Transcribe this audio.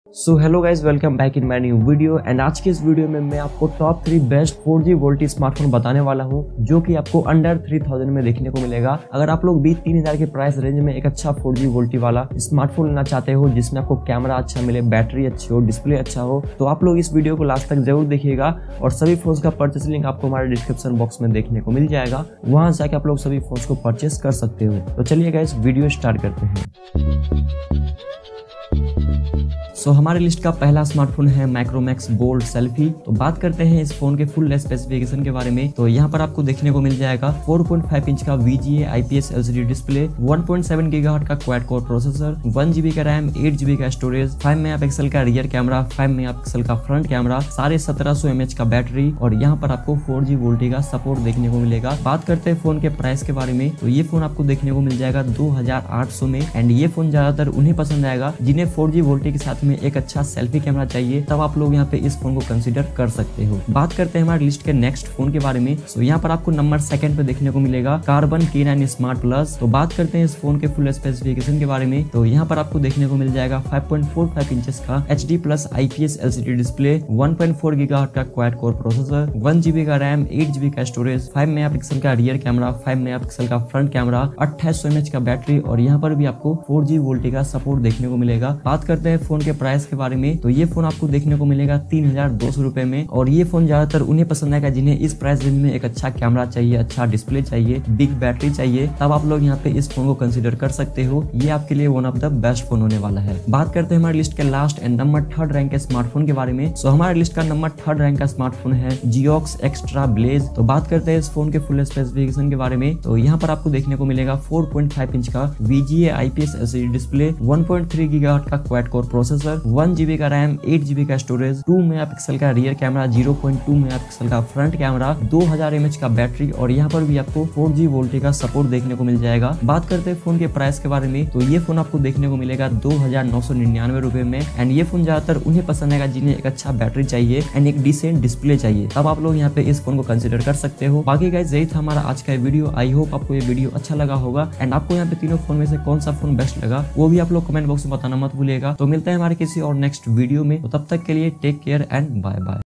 So hello guys, welcome back in my new video. And आज के इस video में मैं आपको top 3 best 4G VoLTE smartphone बताने वाला हूं, जो कि आपको अंडर 3000 में देखने को मिलेगा। अगर आप लोग भी 3000 के प्राइस रेंज में एक अच्छा 4G वोल्टी वाला स्मार्टफोन लेना चाहते हो, जिसमें आपको कैमरा अच्छा मिले, बैटरी अच्छी हो, डिस्प्ले अच्छा हो, तो आप लोग इस वीडियो को लास्ट तक जरूर देखिएगा। और सभी फोन का परचेस लिंक आपको हमारे डिस्क्रिप्शन बॉक्स में देखने को मिल जाएगा, वहां जाके आप लोग सभी फोन को परचेस कर सकते हो। तो चलिए गाइज वीडियो स्टार्ट करते हैं। सो हमारे लिस्ट का पहला स्मार्टफोन है माइक्रोमैक्स बोल्ड सेल्फी। तो बात करते हैं इस फोन के फुल स्पेसिफिकेशन के बारे में। तो यहाँ पर आपको देखने को मिल जाएगा 4.5 इंच का VGA IPS LCD display, 1.7 GHz का क्वाड कोर प्रोसेसर, 1 GB का रैम, 8 GB का स्टोरेज, 5 मेगापिक्सल का रियर कैमरा, 5 मेगापिक्सल का फ्रंट कैमरा, 1750 mAh का बैटरी, और यहाँ पर आपको 4G वोल्टी का सपोर्ट देखने को मिलेगा। बात करते हैं फोन के प्राइस के बारे में। तो ये फोन आपको देखने को मिल जाएगा 2800 में। एंड ये फोन ज्यादातर उन्हें पसंद आएगा जिन्हें 4G वोल्टी के साथ में एक अच्छा सेल्फी कैमरा चाहिए, तब आप लोग यहाँ पे इस फोन को कंसीडर कर सकते हो। बात करते हैं हमारे लिस्ट के नेक्स्ट फोन के बारे में। तो यहाँ पर आपको नंबर 2 पे देखने को मिलेगा कार्बन K9 स्मार्ट प्लस। तो बात करते हैं इस फोन के फुल स्पेसिफिकेशन के बारे में। तो यहाँ पर आपको देखने को मिल जाएगा 5.45 इंचेस का HD plus IPS LCD display, 1.4 GHz का क्वाड कोर प्रोसेसर, 1 GB का रैम, 8 GB का स्टोरेज, 5 मेगापिक्सल का रियर कैमरा, 5 मेगापिक्सल का फ्रंट कैमरा, 2800 mAh का बैटरी, और यहाँ पर भी आपको 4G वोल्टी का सपोर्ट देखने को मिलेगा। बात करते हैं फोन के प्राइस के बारे में। तो ये फोन आपको देखने को मिलेगा 3200 रुपए में। और ये फोन ज्यादातर उन्हें पसंद आएगा जिन्हें इस प्राइस रेंज में एक अच्छा कैमरा चाहिए, अच्छा डिस्प्ले चाहिए, बिग बैटरी चाहिए, तब आप लोग यहाँ पे इस फोन को कंसीडर कर सकते हो। ये आपके लिए one of the best phone होने वाला है। बात करते हैं हमारे लिस्ट के last and number 3rd rank के स्मार्टफोन के बारे में। सो हमारे लिस्ट का नंबर 3rd रैंक का स्मार्टफोन है जियोक्स एक्स्ट्रा ब्लेज। तो बात करते हैं इस फोन के फुल स्पेसिफिकेशन के बारे में। तो यहाँ पर आपको देखने को मिलेगा 4.5 इंच का VGA IPS LCD display, 1.3 GHz का क्वाड कोर प्रोसेसर, 1 GB का रैम, 8 GB का स्टोरेज, 2 मेगापिक्सल का रियर कैमरा, 0.2 मेगापिक्सल का फ्रंट कैमरा, 2000 mAh का बैटरी, और यहाँ पर भी आपको 4G वोल्टी का सपोर्ट देखने को मिल जाएगा। बात करते हैं फोन के प्राइस के बारे में। तो ये फोन आपको देखने को मिलेगा 2999 रुपए में। एंड ये फोन ज्यादातर उन्हें पसंद आएगा जिन्हें एक अच्छा बैटरी चाहिए एंड एक डिसेंट डिस्प्ले चाहिए, तब आप लोग यहाँ पे इस फोन को कंसिडर कर सकते हो। बाकी गाइस यही था हमारा आज का वीडियो। आई होप आपको ये वीडियो अच्छा लगा होगा। एंड आपको यहाँ पे तीनों फोन में से कौन सा फोन बेस्ट लगा, वो भी आप लोग कमेंट बॉक्स में बताना मत भूलिएगा। तो मिलते हैं हमारे किसी और नेक्स्ट वीडियो में। तो तब तक के लिए take care and bye bye.